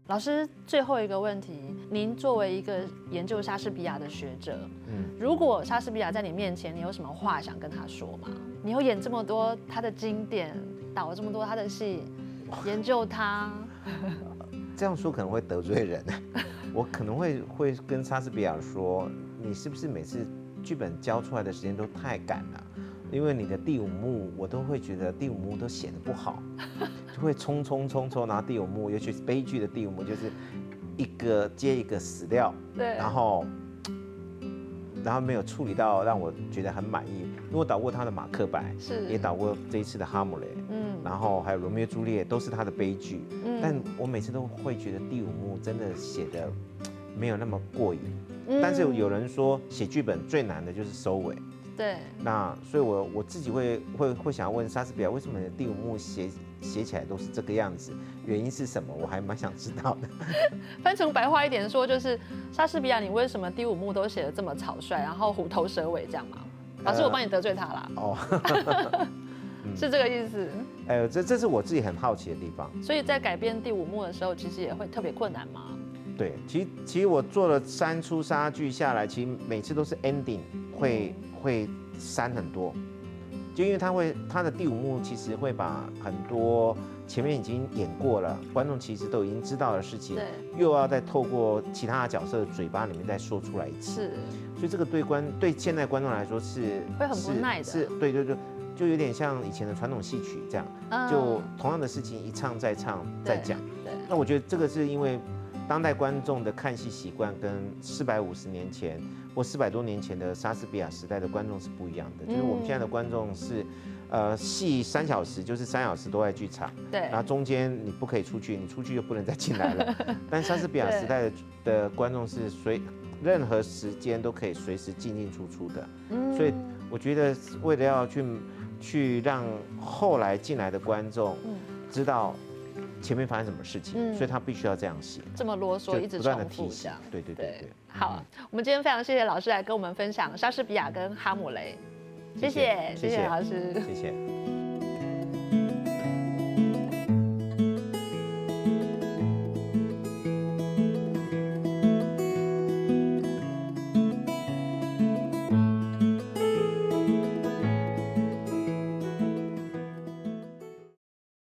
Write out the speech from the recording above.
老师，最后一个问题，您作为一个研究莎士比亚的学者，如果莎士比亚在你面前，你有什么话想跟他说吗？你有演这么多他的经典，导了这么多他的戏，研究他， 这样说可能会得罪人。我可能会跟莎士比亚说，你是不是每次剧本交出来的时间都太赶了？因为你的第五幕，我都会觉得第五幕都写得不好，就会冲，然后第五幕，尤其是悲剧的第五幕，就是一个接一个死掉， 对， 然后没有处理到让我觉得很满意。因为我导过他的《马克白》，也导过这一次的《哈姆雷》，然后还有《罗密欧朱丽叶》，都是他的悲剧，但我每次都会觉得第五幕真的写得没有那么过瘾。但是有人说写剧本最难的就是收尾。 对， 那所以我自己会想要问莎士比亚，为什么你的第五幕写起来都是这个样子？原因是什么？我还蛮想知道的。 翻成白话一点说，就是莎士比亚，你为什么第五幕都写得这么草率，然后虎头蛇尾这样吗？老师，我帮你得罪他啦。哦，是这个意思。 这是我自己很好奇的地方。 所以在改编第五幕的时候，其实也会特别困难吗？ 对，其实我做了3出莎剧下来，其实每次都是 ending 会删很多，就因为他的第五幕其实会把很多前面已经演过了，观众其实都已经知道的事情，又要再透过其他的角色的嘴巴里面再说出来一次，所以这个对现在观众来说是会很不耐的， 是对，就有点像以前的传统戏曲这样，就同样的事情一唱再唱再讲。那我觉得这个是因为当代观众的看戏习惯跟450年前或400多年前的莎士比亚时代的观众是不一样的，就是我们现在的观众是，戏3小时就是3小时都在剧场， 对， 然后中间你不可以出去，你出去就不能再进来了。但莎士比亚时代的观众是任何时间都可以随时进出的，所以我觉得为了要去让后来进来的观众知道前面发生什么事情，所以他必须要这样写， 这么啰嗦，一直不断的重复提醒。对。 好，我们今天非常谢谢老师来跟我们分享莎士比亚跟哈姆雷，谢谢老师， 谢谢。